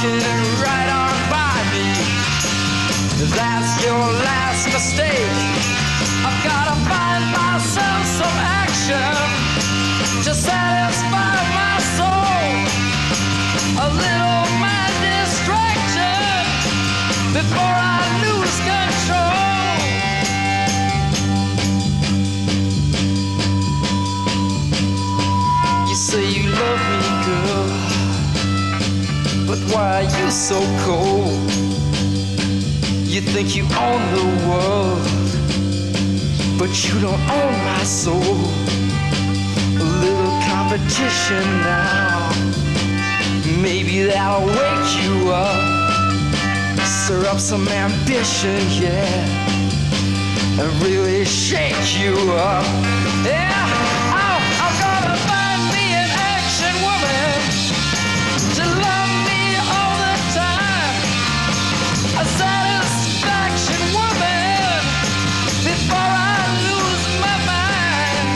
walking right on by me. That's your last mistake. I've gotta find myself some action to satisfy my soul. A little mind distraction before I lose control. You say you love me, girl, but why are you so cold? You think you own the world, but you don't own my soul. A little competition now, maybe that'll wake you up. Stir up some ambition, yeah, and really shake you up. Yeah, I'm gonna find me an action woman to love me all the time. A satisfaction woman before I lose my mind.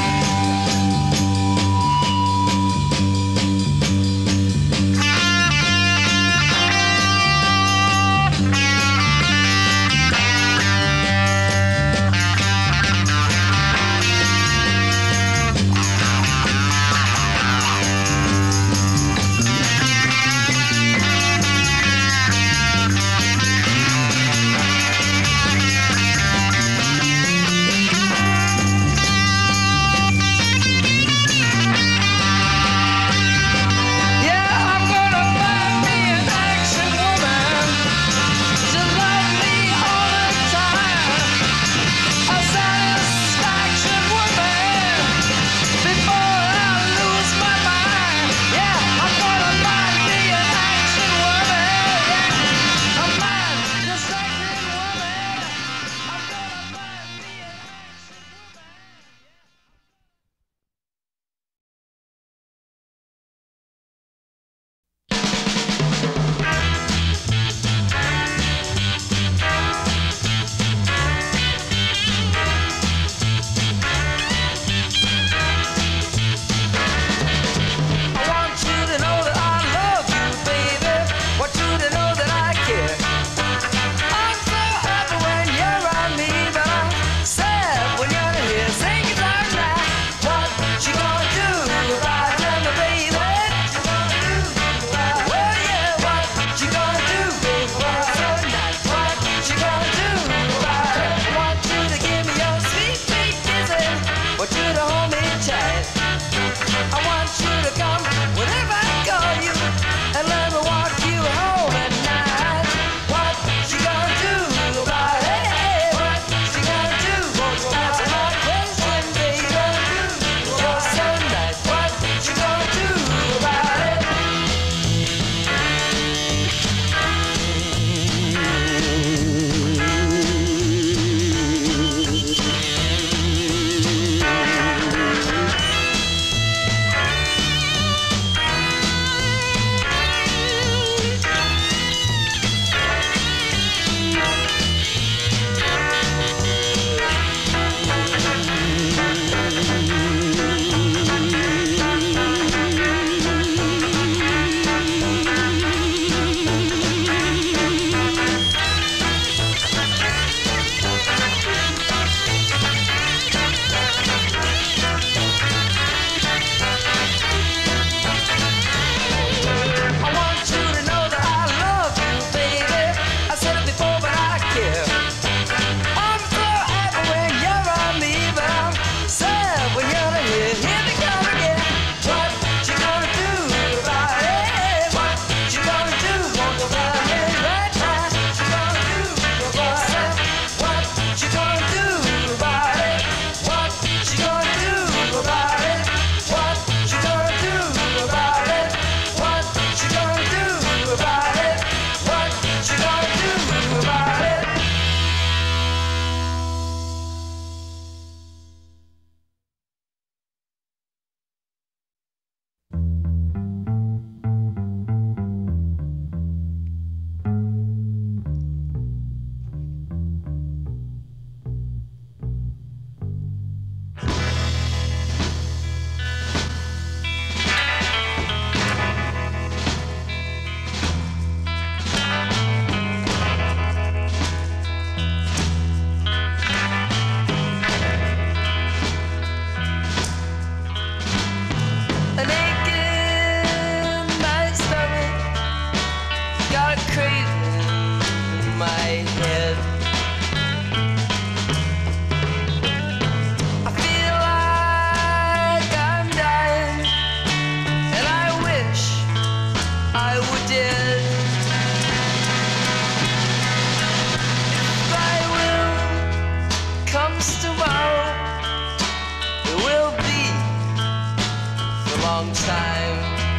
long time.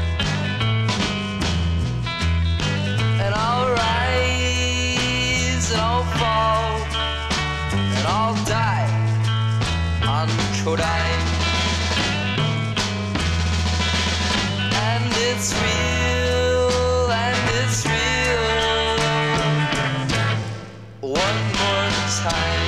And I'll rise and I'll fall and I'll die on Codine. And it's real, and it's real. One more time.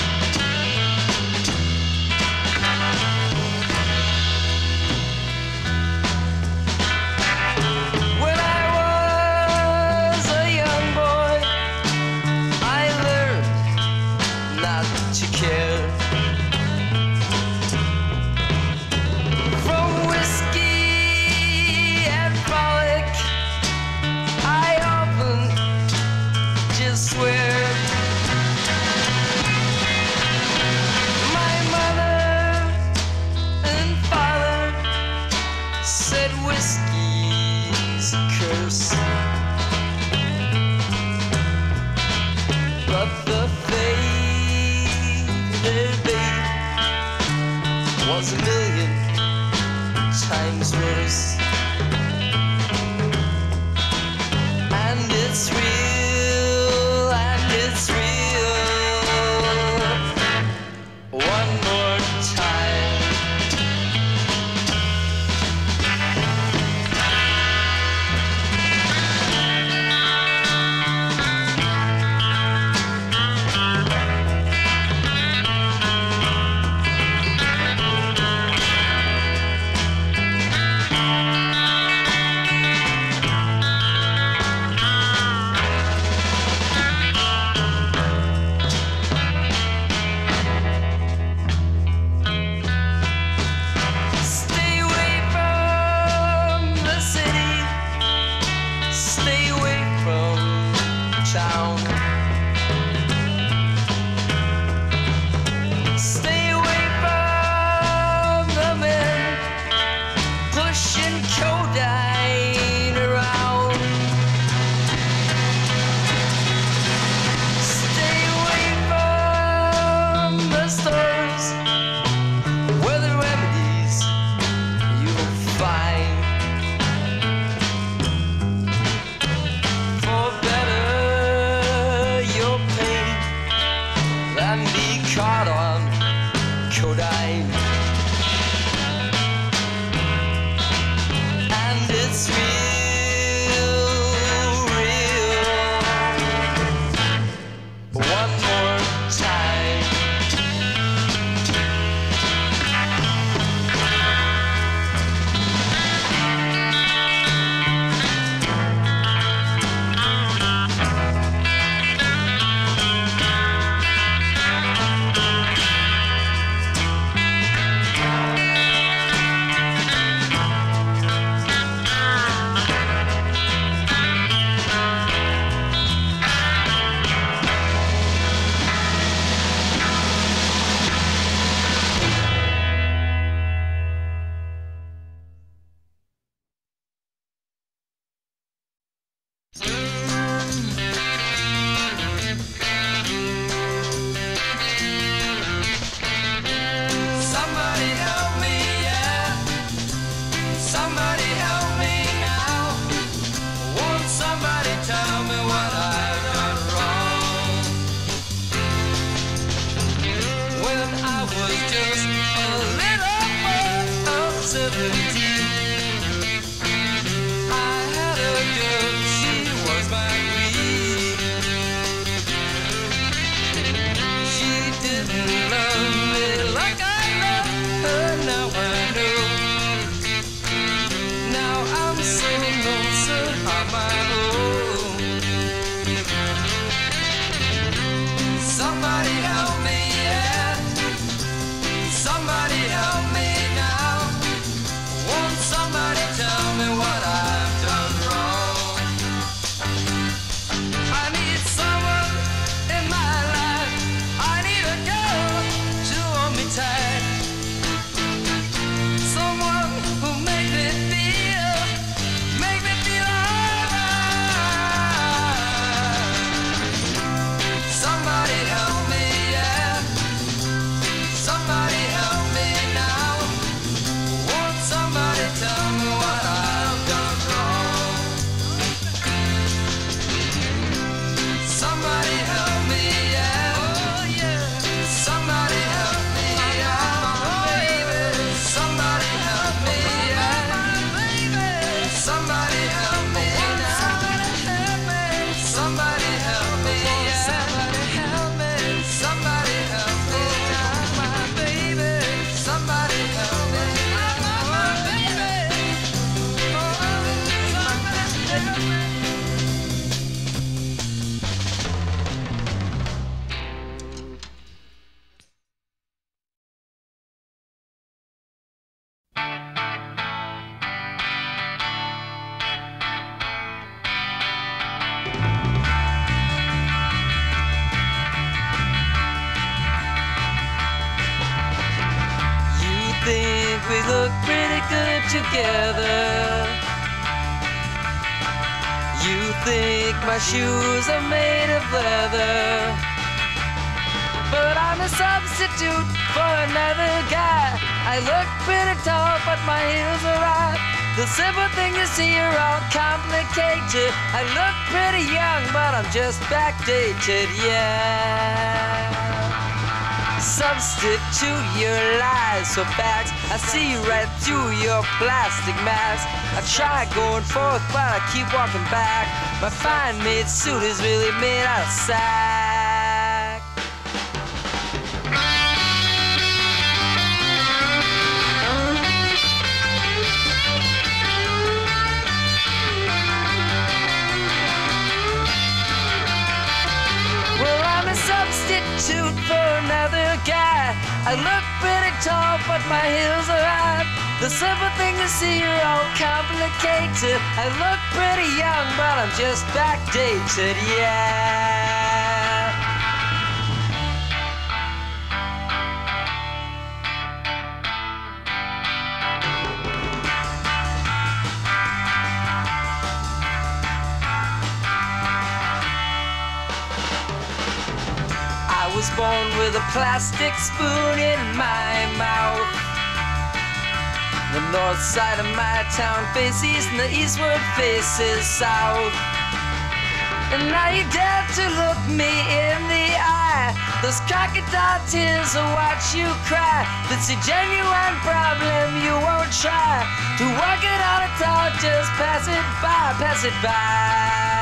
When I was a young boy, I learned not to care. From whiskey and frolic, I often just swear. My mother and father said whiskey's a curse, but the faded babe was a million times worse. And it's real, and it's real. One more time. Stay away from the city, stay away from town, stay away from the men pushing Codine around, stay away from the stores where the remedies you'll find for better your pain than be caught on Codine. And it's real, real. One more time. Somebody help me, yeah. Somebody help me now. Won't somebody tell me what I've done wrong? When I was just a little boy of 17, I had a girl, she was my queen. She didn't love me like I love her, now I know. Now I'm so lonesome on my own. Somebody help me, yeah. Somebody help me now. Won't think we look pretty good together. You think my shoes are made of leather, but I'm a substitute for another guy. I look pretty tall, but my heels are right. The simple thing you see are all complicated. I look pretty young, but I'm just backdated, yeah. Substitute your lies for facts. I see right through your plastic mask. I try going forth, but I keep walking back. My fine made suit is really made out of sack. Well, I'm a substitute for another guy. I look pretty tall, but my heels are high. The simple thing you see are all complicated. I look pretty young, but I'm just backdated, yeah. I was born with a plastic spoon in my mouth. The north side of my town faces east and the eastward faces south. And now you dare to look me in the eye. Those crocodile tears will watch you cry. That's a genuine problem, you won't try to work it out at all, just pass it by, pass it by.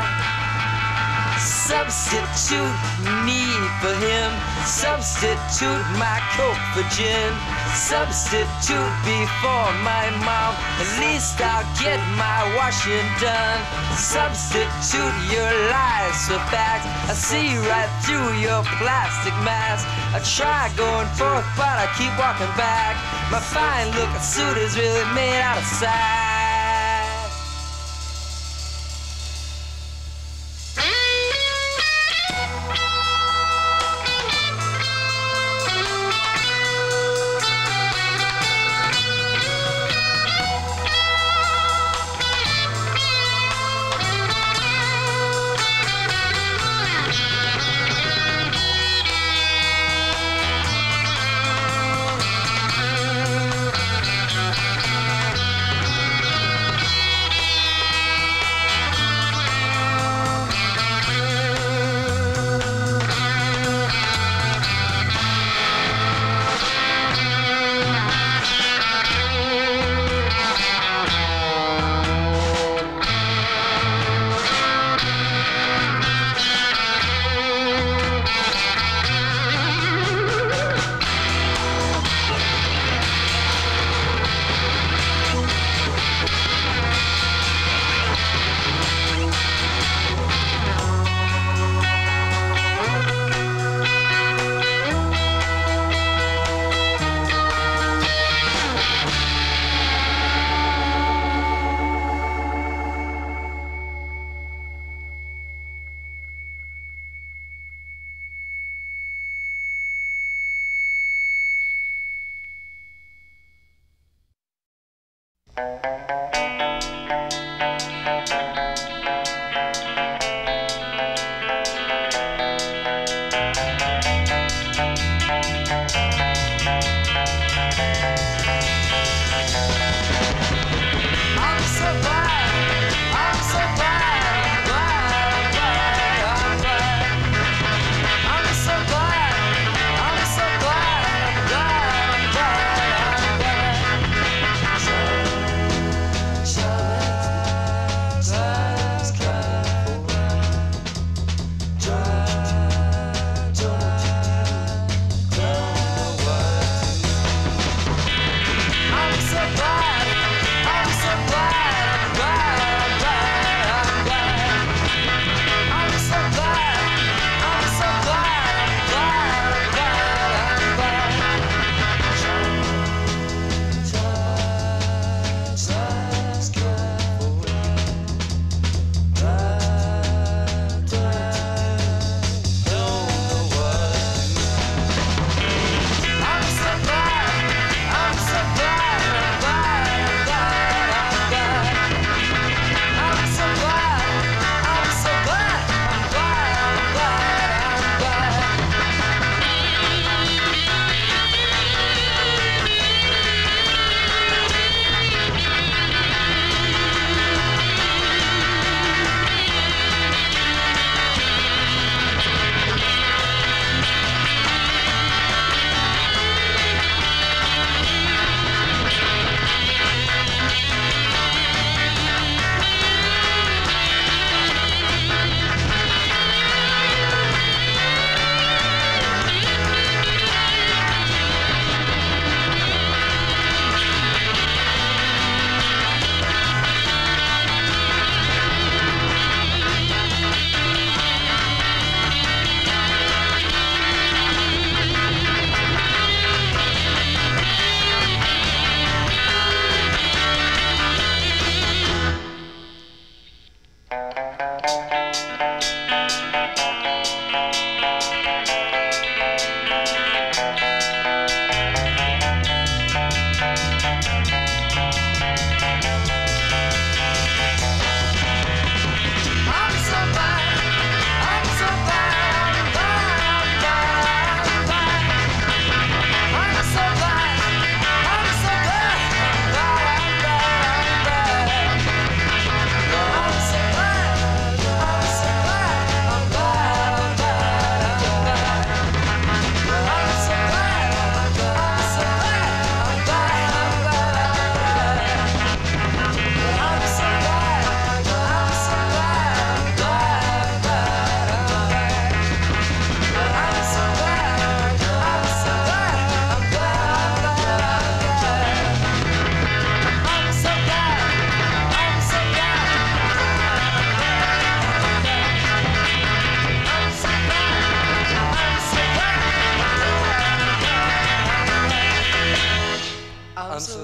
Substitute me for him. Substitute my coke for gin. Substitute before my mom. At least I'll get my washing done. Substitute your lies for facts. I see right through your plastic mask. I try going forth, but I keep walking back. My fine looking suit is really made out of sack.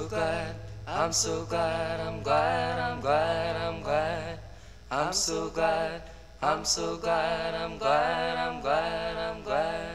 so glad, I'm so glad, I'm glad, I'm glad, I'm glad. I'm so glad, I'm so glad, I'm glad, I'm glad, I'm glad.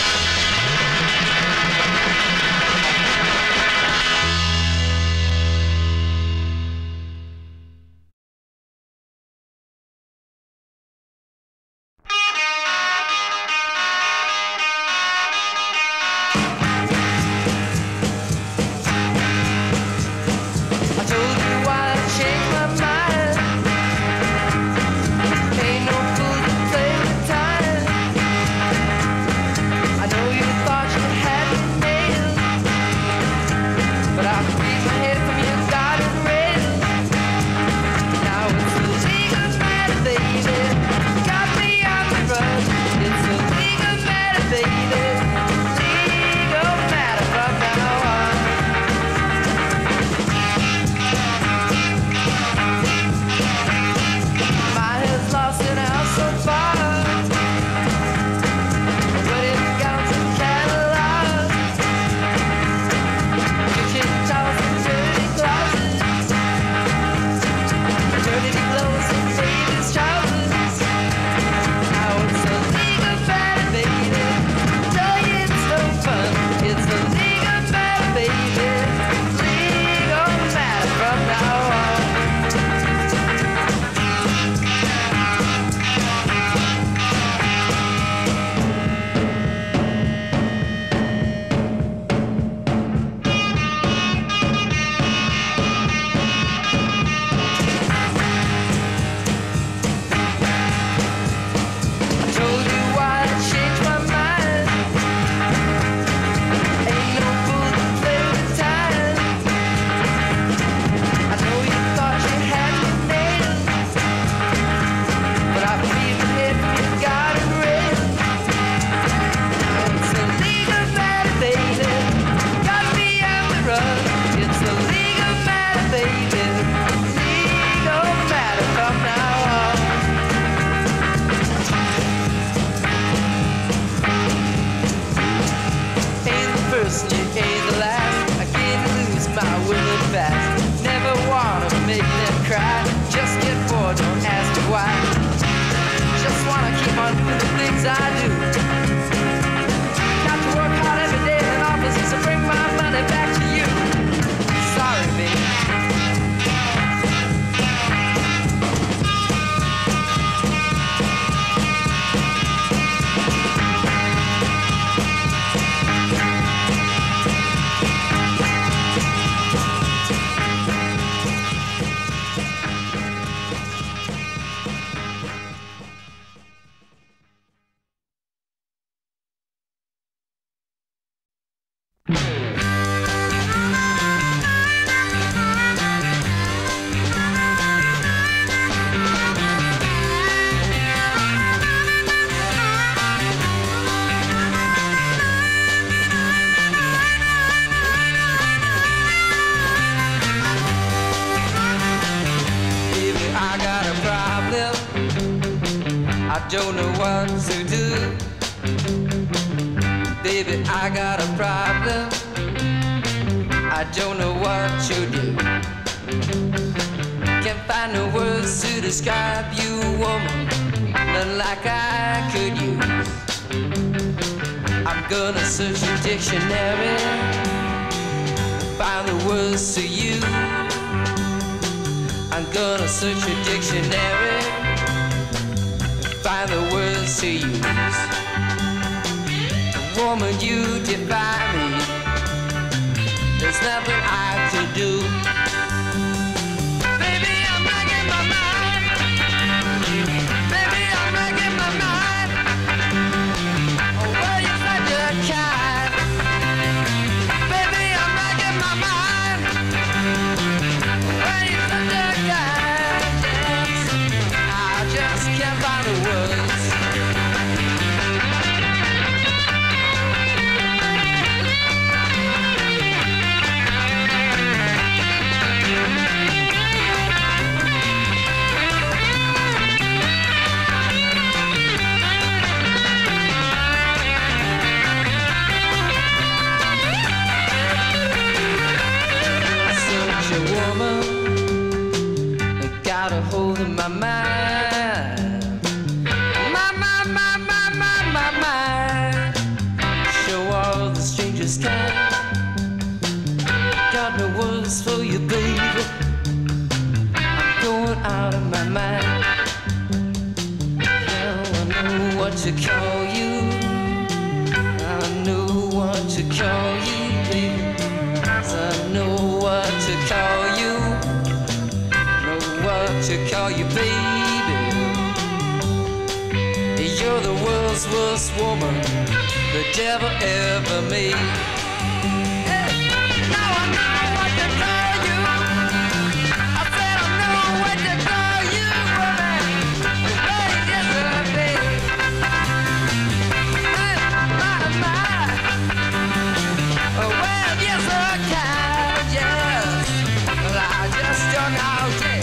don't know what to do. Baby, I got a problem. I don't know what to do. Can't find no words to describe you, woman, not like I could use. I'm gonna search a dictionary, find the words to use. I'm gonna search a dictionary, find the words to use. Woman, you defy me. There's nothing I could do. Baby, I'm wrecking my mind. Baby, I'm wrecking my mind. Oh, well, you're such a kind. Baby, I'm wrecking my mind. Well, you're such a kind. Yes, I just can't find the words. woman got a hold of my mind. My mind. Show all the strangest kind. Got no words for you, baby. I'm going out of my mind. Now I know what to call you. I know what to call you, baby. I know what to call you. Know what to call you, baby. You're the world's worst woman the devil ever made. Hey, now I know what to call you. I said I know what to call you, woman. Hey, yes, baby. Oh, well, yes, I can, yes. Well, I just don't know, yeah.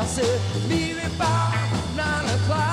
said, meet me about 9 o'clock.